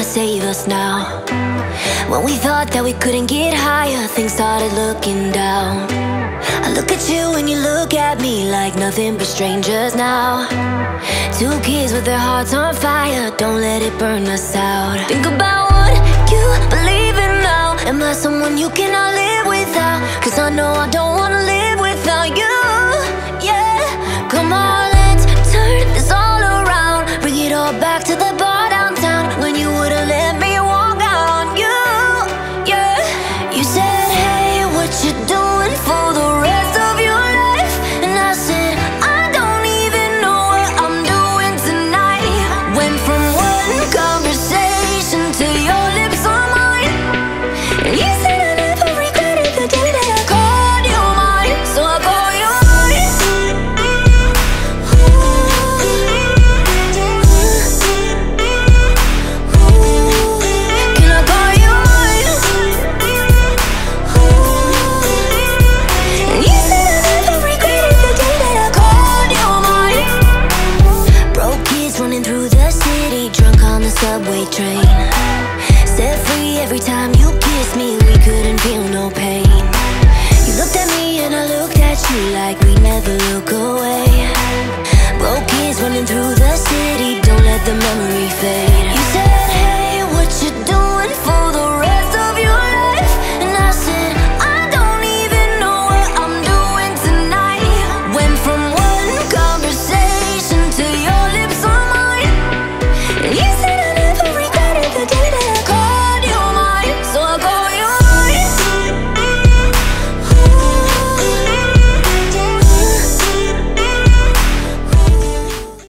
save us now. When we thought that we couldn't get higher, things started looking down. I look at you and you look at me like nothing but strangers now. Two kids with their hearts on fire, don't let it burn us out. Think about what you believe in now. Am I someone you cannot live without? Cause I know I don't wanna live without you. Yeah, come on, let's turn this all around. Bring it all back to the bar downtown, when you would've let me walk out on you. Yeah, you said, hey, what you doing for the rest of your life? And I said, I don't even know what I'm doing tonight. Went from one conversation to your lips on mine, and you said I never regretted the day that I called you mine. So I call you mine. Can I call you mine? And you said I never regretted the day that I called you mine. Broke kids running through the city, drunk on the subway train. Set free every time you kissed me, we couldn't feel no pain. You looked at me and I looked at you like we never look away.